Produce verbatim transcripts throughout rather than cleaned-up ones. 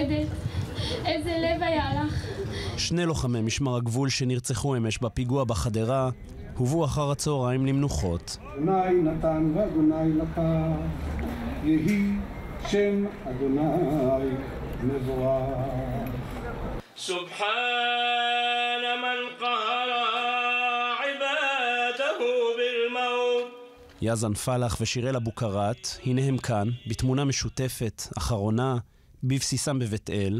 עומדת. איזה לב היה לך. שני לוחמי משמר הגבול שנרצחו אמש בפיגוע בחדרה הובאו אחר הצהריים למנוחות. אדוני נתן ואדוני לקח, יהי שם אדוני מבורך. סובחן מן קהר עבאדהו בלמות. יזן פלח ושיראל אבו קרת, הנה הם כאן, בתמונה משותפת, אחרונה, בבסיסם בבית אל.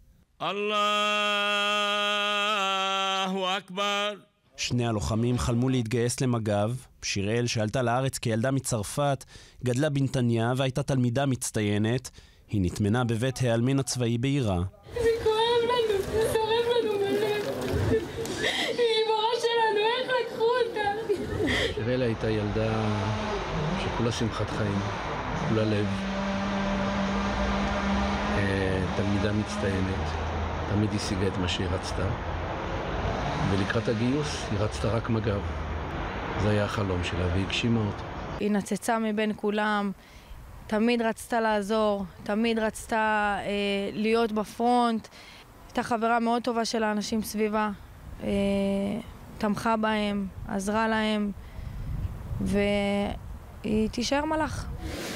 אללהו אכבר. שני הלוחמים חלמו להתגייס למג"ב. שיראל, שעלתה לארץ כילדה מצרפת, גדלה בנתניה והייתה תלמידה מצטיינת. היא נטמנה בבית העלמין הצבאי בעירה. זה כואב לנו, זה שורף לנו בלב. היא גיבורה שלנו, איך לקחו אותה? שיראל הייתה ילדה שכולה שמחת חיים, כולה לב. תלמידה מצטיינת, תמיד השיגה את מה שהיא רצתה. ולקראת הגיוס היא רצתה רק מג"ב. זה היה החלום שלה והיא הגשימה אותו. היא נצצה מבין כולם, תמיד רצתה לעזור, תמיד רצתה אה, להיות בפרונט. הייתה חברה מאוד טובה של האנשים סביבה, אה, תמכה בהם, עזרה להם, והיא תישאר מלאך.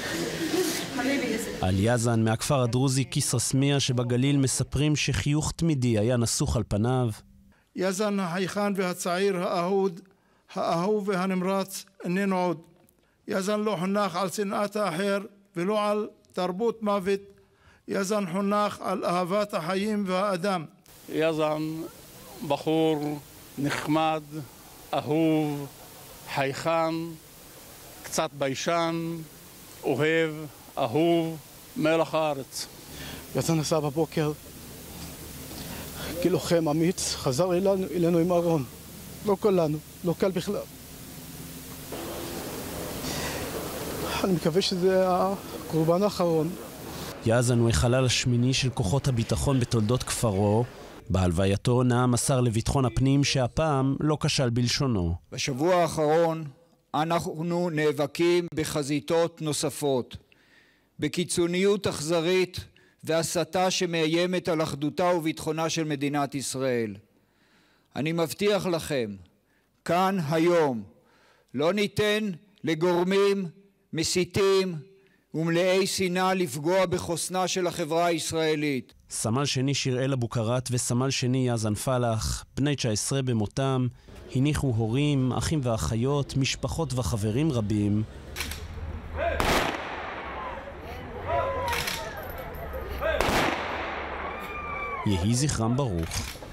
על יזן מהכפר הדרוזי כיסרא-סמיע שבגליל מספרים שחיוך תמידי היה נסוך על פניו. יזן החייכן והצעיר האהוד, האהוב והנמרץ איננו עוד. יזן לא חונך על שנאת האחר ולא על תרבות מוות. יזן חונך על אהבת החיים והאדם. יזן בחור נחמד, אהוב, חייכן, קצת ביישן, אוהב, אהוב, מלח הארץ. יזן נסע בבוקר כלוחם אמיץ, חזר אלינו, אלינו עם ארון. לא קל לנו, לא קל בכלל. אני מקווה שזה הקורבן האחרון. יזן הוא החלל השמיני של כוחות הביטחון בתולדות כפרו. בהלווייתו נאם השר לביטחון הפנים שהפעם לא כשל בלשונו. בשבוע האחרון אנחנו נאבקים בחזיתות נוספות, בקיצוניות אכזרית והסתה שמאיימת על אחדותה וביטחונה של מדינת ישראל. אני מבטיח לכם, כאן היום, לא ניתן לגורמים מסיתים ומלאי שנאה לפגוע בחוסנה של החברה הישראלית. סמל שני שיראל אבו קרת וסמל שני יזן פלח, בני תשע עשרה במותם, הניחו הורים, אחים ואחיות, משפחות וחברים רבים. יהי זכרם ברוך.